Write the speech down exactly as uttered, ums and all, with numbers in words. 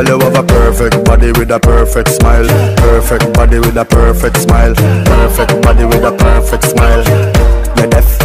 Girl, you have a perfect body with a perfect smile. Perfect body with a perfect smile. Perfect body with a perfect smile. You're deaf.